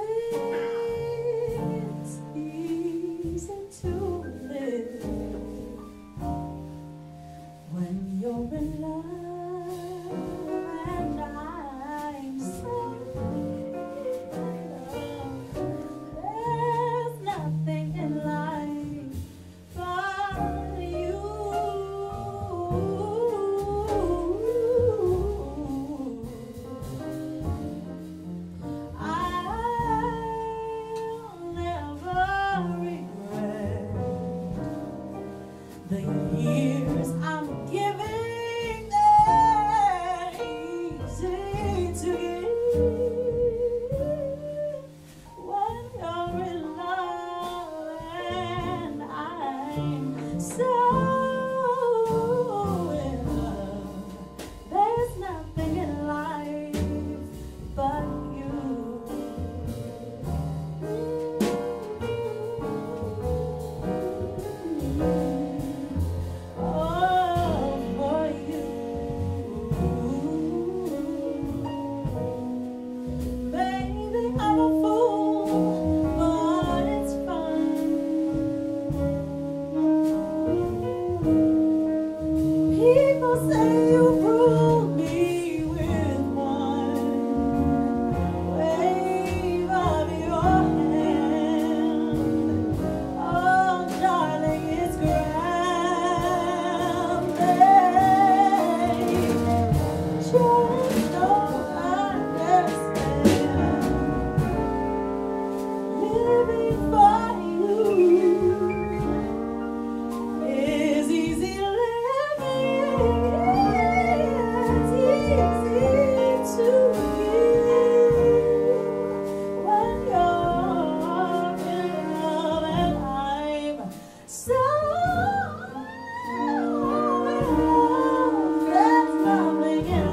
It's easy to live when you're in love, and I'm so in love. There's nothing in life but you. The years I'm giving, they're easy to give when you're in love, and I'm so in love. There's nothing in life but you. I'm a fool, but it's fun. People say you rule me with one wave of your hand. Oh, darling, it's grand. Just don't understand. Living for you is easy living. It's easy to give when you're in love, and I'm so in love. There's nothing in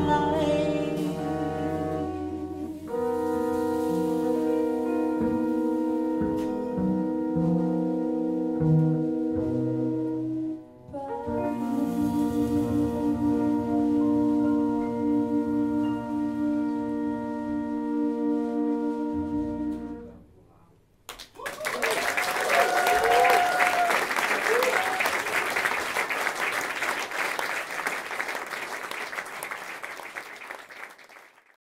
life.